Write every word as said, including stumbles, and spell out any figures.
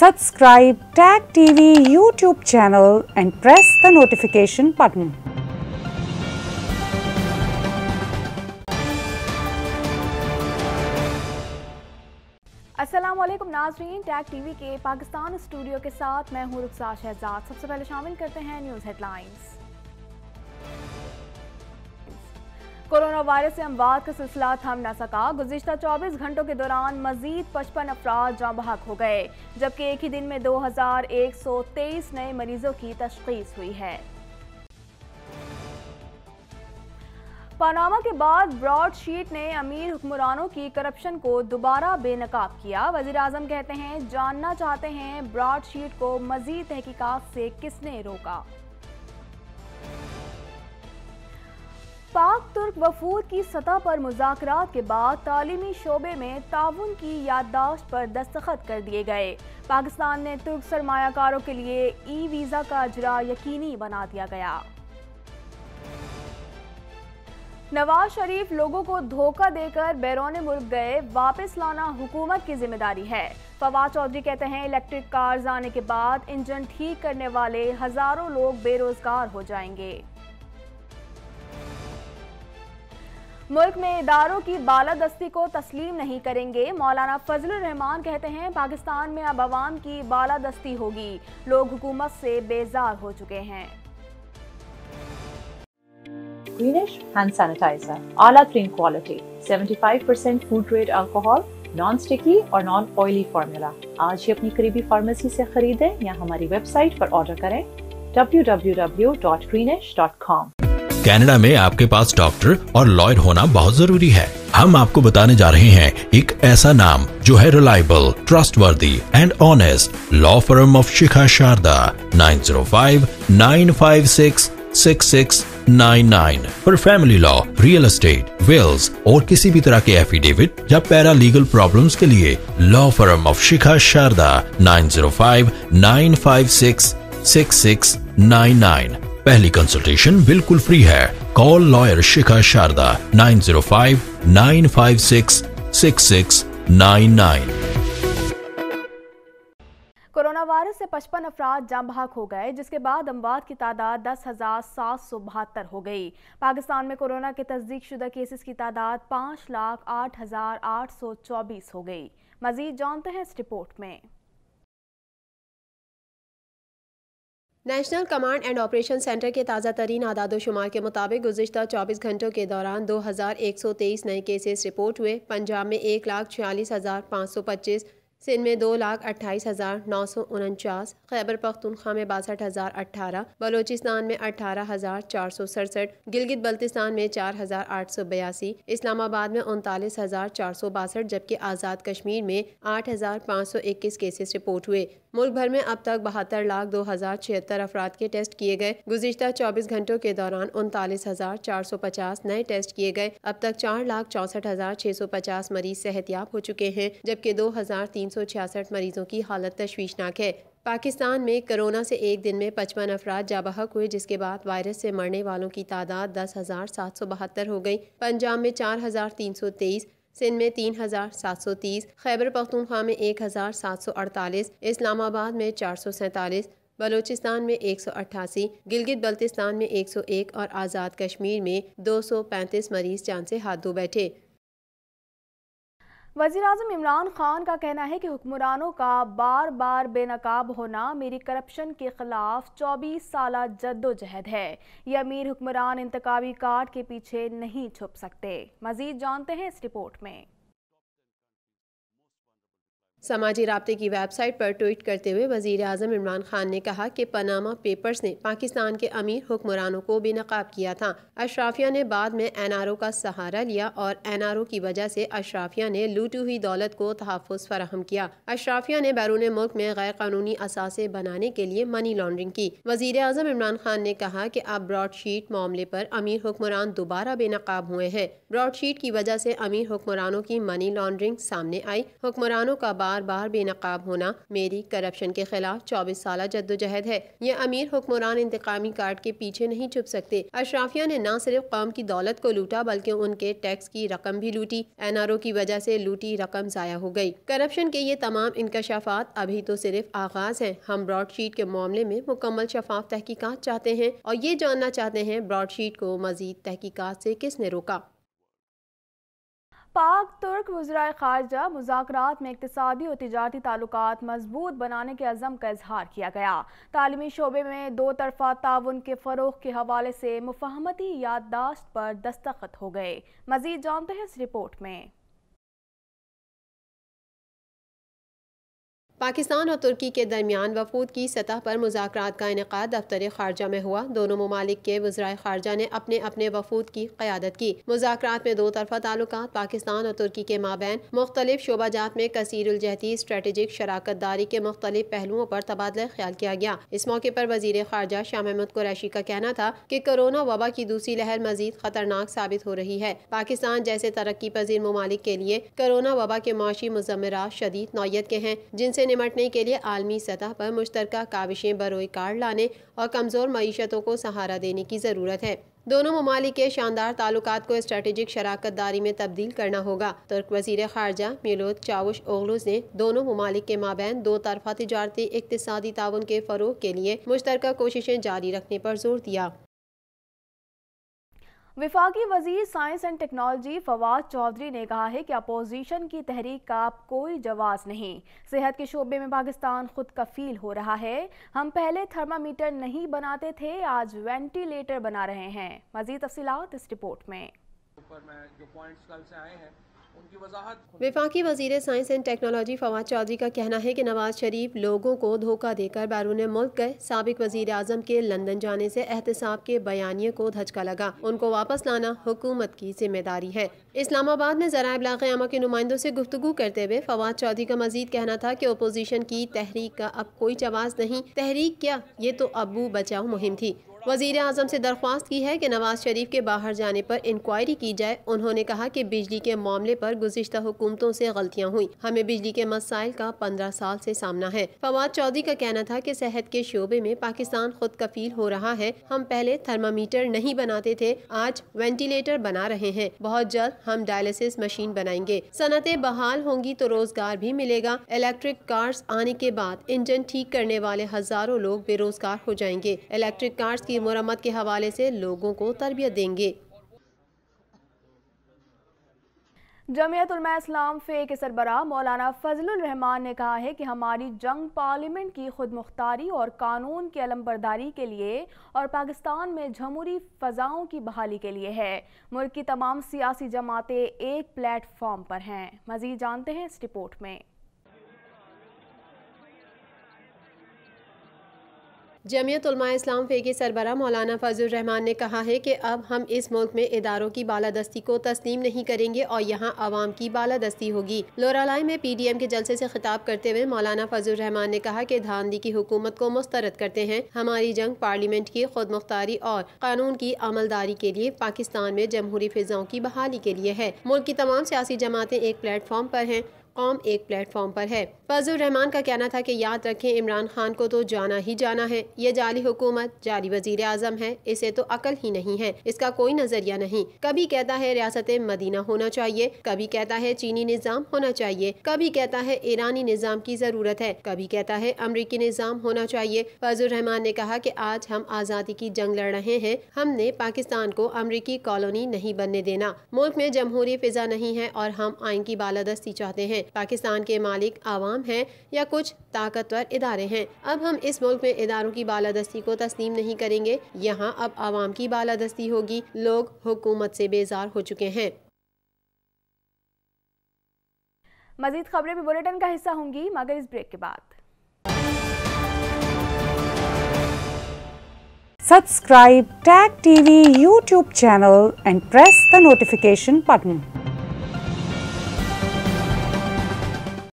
Subscribe Tag T V YouTube channel and press the notification button. अस्सलाम वालेकुम नाज़रीन, tag TV के Pakistan studio के साथ मैं हूँ रुखसार शहजाद। सबसे पहले शामिल करते हैं न्यूज़ हेडलाइंस। कोरोना वायरस से अमवात का सिलसिला थम न सका। गुज़िश्ता चौबीस घंटों के दौरान मजीद पचपन अफराद जाँ बहक हो गए, जबकि एक ही दिन में दो हजार एक सौ तेईस नए मरीजों की तशख़ीस हुई है। पनामा के बाद ब्रॉडशीट ने अमीर हुक्मरानों की करप्शन को दोबारा बेनकाब किया। वज़ीर आज़म कहते हैं, जानना चाहते हैं ब्रॉडशीट को मज़ीद तहकीकात से किसने रोका। पाक तुर्क वफूद की सतह पर मुज़ाकरात के बाद तालीमी शोबे में ताउन की याददाश्त पर दस्तखत कर दिए गए। पाकिस्तान ने तुर्क सरमायाकारों के लिए ई वीज़ा का अजरा यकीनी बना दिया गया। नवाज शरीफ लोगों को धोखा देकर बैरून मुल्क गए, वापस लाना हुकूमत की जिम्मेदारी है। फवाद चौधरी कहते हैं, इलेक्ट्रिक कार्स आने के बाद इंजन ठीक करने वाले हजारों लोग बेरोजगार हो जाएंगे। मुल्क में इदारों की बालादस्ती को तस्लीम नहीं करेंगे। मौलाना फजलुर रहमान कहते हैं, पाकिस्तान में अब अवाम की बालादस्ती होगी, लोग हुकूमत से बेजार हो चुके हैं। Greenish hand sanitizer, आला तरीन quality, seventy-five percent food grade alcohol, non sticky और नॉन ऑयली फार्मूला। आज ही अपनी करीबी फार्मेसी से खरीदें या हमारी वेबसाइट पर ऑर्डर करें w w w dot greenish dot com। Canada में आपके पास डॉक्टर और लॉयर होना बहुत जरूरी है। हम आपको बताने जा रहे हैं एक ऐसा नाम जो है reliable, trustworthy and honest. Law firm of Shikha Sharda, nine zero five nine five six six six nine nine for family law, real estate, wills और किसी भी तरह के एफिडेविट या पैरा लीगल प्रॉब्लम्स के लिए law firm of Shikha Sharda nine zero five nine five six six six nine nine। पहली consultation बिल्कुल फ्री है। Call lawyer Shikha Sharda nine zero five nine five six six six nine nine। Corona virus से पचपन अफराद जाँ बहक हो गए, जिसके बाद अमवात की तादाद दस हजार सात सौ बहत्तर हो गई। पाकिस्तान में कोरोना के तस्दीक शुदा केसेस की तादाद पाँच लाख आठ हजार आठ सौ चौबीस हो गई। मजीद जानते हैं इस रिपोर्ट में। National command and operation centre के ताज़ा तरीन आदादोशुमार के मुताबिक गुज़िश्ता चौबीस घंटों के दौरान दो हज़ार एक सौ तेईस नए केसेस रिपोर्ट हुए। पंजाब में एक लाख छियालीस हज़ार पाँच सौ पच्चीस, सिंध में दो लाख अट्ठाईस हज़ार नौ सौ उनचास, खैबर पख्तूनख्वा में बासठ हज़ार अट्ठारह, बलोचिस्तान में अट्ठारह हज़ार चार सौ सड़सठ, गिलगित बल्तिस्तान में चार हज़ार आठ सौ बयासी, इस्लामाबाद में उनतालीस हज़ार चार सौ बासठ, जबकि आज़ाद कश्मीर में आठ हज़ार पाँच सौ इक्कीस केसेस रिपोर्ट हुए। मुल्क भर में अब तक बहत्तर लाख दो हजार छिहत्तर अफराद के टेस्ट किए गए। गुज़िश्ता चौबीस घंटों के दौरान उनतालीस हजार चार सौ पचास नए टेस्ट किए गए। अब तक चार लाख चौसठ हजार छह सौ पचास मरीज सेहतयाब हो चुके हैं, जबकि दो हजार तीन सौ छियासठ मरीजों की हालत तशवीशनाक है। पाकिस्तान में कोरोना से एक दिन में पचपन अफराद जाँ बहक हुए, जिसके बाद वायरस से मरने वालों की तादाद दस हजार सात सौ बहत्तर हो गई। पंजाब में चार हजार तीन सौ तेईस, सिंध में तीन हज़ार सात सौ तीस, खैबर पख्तूनख्वा में एक हज़ार सात सौ अड़तालीस, इस्लामाबाद में चार सौ सैंतालीस, बलोचिस्तान में एक सौ अट्ठासी, गिलगित बल्तिस्तान में एक सौ एक और आज़ाद कश्मीर में दो सौ पैंतीस मरीज जान से हाथ धो बैठे। वज़ीर आज़म इमरान खान का कहना है कि हुक्मरानों का बार बार बेनकाब होना मेरी करप्शन के खिलाफ चौबीस साला जद्दोजहद है। ये अमीर हुक्मरान इंतकामी कार्ड के पीछे नहीं छुप सकते। मजीद जानते हैं इस रिपोर्ट में। समाजी राब्ते की वेबसाइट पर ट्वीट करते हुए वज़ीर आज़म इमरान खान ने कहा कि पनामा पेपर्स ने पाकिस्तान के अमीर हुक्मरानों को बेनकाब किया था। अशराफिया ने बाद में एन आर ओ का सहारा लिया और एन आर ओ की वजह से अशराफिया ने लूटी हुई दौलत को तहफ़्फ़ुज़ फराहम किया। अशराफिया ने बैरून मुल्क में गैर कानूनी असासे बनाने के लिए मनी लॉन्ड्रिंग की। वज़ीर आज़म इमरान खान ने कहा कि अब ब्रॉडशीट मामले पर अमीर हुक्मरान दोबारा बेनकाब हुए हैं। ब्रॉडशीट की वजह से अमीर हुक्मरानों की मनी लॉन्ड्रिंग सामने आई। हुक्मरानों का बार बार बेनकाब होना मेरी करप्शन के खिलाफ चौबीस साल जद्दोजहद है। ये अमीर हुक्मरान इंतकामी कार्ड के पीछे नहीं छुप सकते। अशराफिया ने न सिर्फ कौम की दौलत को लूटा बल्कि उनके टैक्स की रकम भी लूटी। एन आर ओ की वजह से लूटी रकम जाया हो गई। करप्शन के ये तमाम इंकशाफात अभी तो सिर्फ आगाज है। हम ब्रॉडशीट के मामले में मुकम्मल शफाफ तहकीकात चाहते हैं और ये जानना चाहते हैं ब्रॉडशीट को मजीद तहकीकात से किसने रोका। पाक तुर्क वज़राए ख़ारजा मुज़ाकरात में इक़्तिसादी और तिजारती ताल्लुकात मजबूत बनाने के अज़म का इजहार किया गया। तालीमी शोबे में दो तरफ़ा ताउन के फ़रोग़ के हवाले से मुफ़ाहमती याददाश्त पर दस्तखत हो गए। मज़ीद जानते हैं इस रिपोर्ट में। पाकिस्तान और तुर्की के दरमियान वफूद की सतह पर मुज़ाकरात का इनेकाद दफ्तर खारजा में हुआ। दोनों ममालिक के वज़राए खारजा ने अपने अपने वफूद की क़यादत की। मुज़ाकरात में दो तरफ़ा ताल्लुकात पाकिस्तान और तुर्की के माबैन मुख्तलिफ शोबाजात में कसीरुल-जहती स्ट्रेटेजिक शराकत दारी के मुख्तलिफ पहलुओं पर तबादला ख्याल किया गया। इस मौके पर वज़ीर खारजा शाह महमूद कुरैशी का कहना था कि कोरोना वबा की दूसरी लहर मजीद खतरनाक साबित हो रही है। पाकिस्तान जैसे तरक्की पजीर ममालिक के लिए कोरोना वबा के माशी मुज़म्मरात शदीद नौयत के हैं, जिनसे निमटने के लिए आलमी सतह पर मुश्तरका काविशें बरोए कार लाने और कमज़ोर मईशतों को सहारा देने की ज़रूरत है। दोनों ममालिक के शानदार ताल्लुकात को स्ट्रेटेजिक शराकत दारी में तब्दील करना होगा। तुर्क वज़ीर ख़ारजा मेवलूत चावुश ने दोनों ममालिक के माबैन दो तरफ़ा तिजारती इक़्तिसादी ताउन के फ़रोग़ के लिए मुश्तरका कोशिशें जारी रखने पर जोर दिया। वफाकी वजीर science and technology Fawad Chaudhry ने कहा है कि अपोजिशन की तहरीक का अब कोई जवाब नहीं। सेहत के शोबे में पाकिस्तान खुद कफील हो रहा है। हम पहले थर्मामीटर नहीं बनाते थे, आज वेंटिलेटर बना रहे हैं। मजीद तफसीलात इस रिपोर्ट में। जो पॉइंट्स कल से आए हैं उनकी वजाहत। वफाकी वजीर science and technology Fawad Chaudhry का कहना है कि नवाज शरीफ लोगों को धोखा देकर बैरून मुल्क गए। साबिक वजीर आजम के लंदन जाने से एहतसाब के बयानिए को धचका लगा। उनको वापस लाना हुकूमत की जिम्मेदारी है। इस्लामाबाद में ज़राए इब्लाग़ अमा के नुमाइंदों से गुफ्तगू करते हुए फवाद चौधरी का मजीद कहना था कि अपोजिशन की तहरीक का अब कोई जवाब नहीं। तहरीक क्या, ये तो अबू बचाओ मुहिम थी। वज़ीर आज़म से दरख्वास्त की है कि नवाज शरीफ के बाहर जाने पर इंक्वायरी की जाए। उन्होंने कहा कि बिजली के मामले पर गुज़िश्ता हुकूमतों से गलतियाँ हुई। हमें बिजली के मसाइल का पंद्रह साल से सामना है। फवाद चौधरी का कहना था कि सेहत के शोबे में पाकिस्तान खुद कफील हो रहा है। हम पहले थर्मामीटर नहीं बनाते थे, आज वेंटिलेटर बना रहे हैं। बहुत जल्द हम डायलिसिस मशीन बनाएंगे। सनतें बहाल होंगी तो रोजगार भी मिलेगा। इलेक्ट्रिक कार्स आने के बाद इंजन ठीक करने वाले हजारों लोग बेरोजगार हो जाएंगे। इलेक्ट्रिक कार्स की मुरम्मत के हवाले से लोगों को तरबियत देंगे। जमीयत उलमा इस्लाम फे के सरबराह मौलाना फजलुर रहमान ने कहा है कि हमारी जंग पार्लियामेंट की खुद मुख्तारी और कानून की अलमबरदारी के लिए और पाकिस्तान में जमहूरी फ़ज़ाओं की बहाली के लिए है। मुल्क की तमाम सियासी जमातें एक प्लेटफॉर्म पर हैं। मज़ीद जानते हैं इस रिपोर्ट में। जमीयत उलमा इस्लाम फे के सरबराह मौलाना फजलुर रहमान ने कहा है कि अब हम इस मुल्क में इदारों की बालादस्ती को तस्लीम नहीं करेंगे और यहाँ आवाम की बालादस्ती होगी। लोरालाई में पी डी एम के जलसे से खिताब करते हुए मौलाना फजलुर रहमान ने कहा कि धांधली की हुकूमत को मुस्तरद करते हैं। हमारी जंग पार्लियामेंट की खुद मुख्तारी और कानून की अमलदारी के लिए, पाकिस्तान में जमहूरी फिजाओं की बहाली के लिए है। मुल्क की तमाम सियासी जमातें एक प्लेटफॉर्म पर हैं, कौम एक प्लेटफॉर्म पर है। फजलुर रहमान का कहना था कि याद रखें, इमरान खान को तो जाना ही जाना है। ये जाली हुकूमत, जाली वजीर आजम है, इसे तो अकल ही नहीं है, इसका कोई नजरिया नहीं। कभी कहता है रियासत मदीना होना चाहिए, कभी कहता है चीनी निज़ाम होना चाहिए, कभी कहता है ईरानी निज़ाम की जरूरत है, कभी कहता है अमरीकी निज़ाम होना चाहिए। फजलुर रहमान ने कहा कि आज हम आज़ादी की जंग लड़ रहे हैं। हमने पाकिस्तान को अमरीकी कॉलोनी नहीं बनने देना। मुल्क में जमहूरी फिजा नहीं है और हम आइन की बालादस्ती चाहते हैं। पाकिस्तान के मालिक आवाम हैं या कुछ ताकतवर इदारे हैं। अब हम इस मुल्क में इदारों की बालादस्ती को तस्लीम नहीं करेंगे। यहाँ अब आवाम की बालादस्ती होगी। लोग हुकूमत से बेजार हो चुके हैं। मजीद खबरें भी बुलेटिन का हिस्सा होंगी मगर इस ब्रेक के बाद। Subscribe Tag T V YouTube channel and press the notification button.